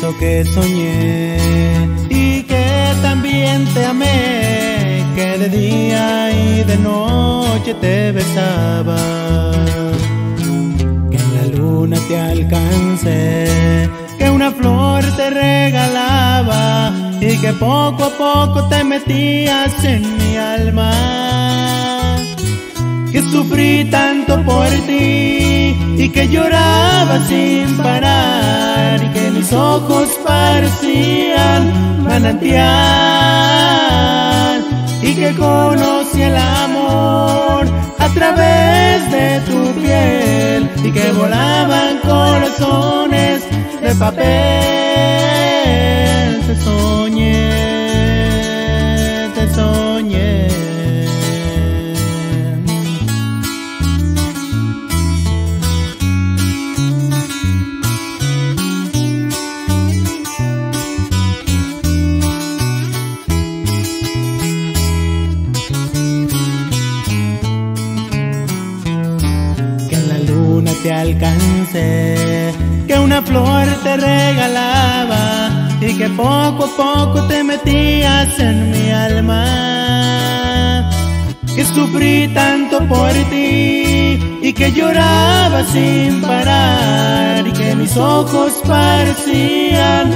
eso que soñé y que también te amé, que de día y de noche te besaba, que en la luna te alcancé, que una flor te regalaba y que poco a poco te metías en mi alma, que sufrí tanto por ti y que lloraba sin parar y que mis ojos parecían manantial y que conocí el amor a través de tu piel y que volaban corazones de papel. Te soñé, te soñé. Te alcancé, que una flor te regalaba y que poco a poco te metías en mi alma, que sufrí tanto por ti y que lloraba sin parar y que mis ojos parecían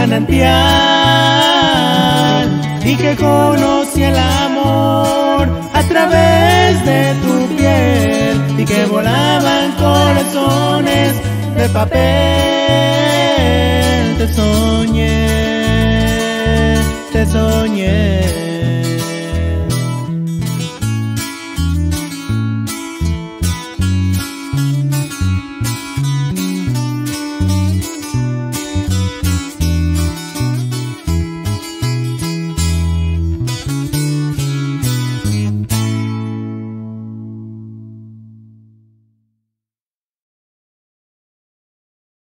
manantial y que conocí el amor a través de tu piel y que volaban corazones de papel. Te soñé.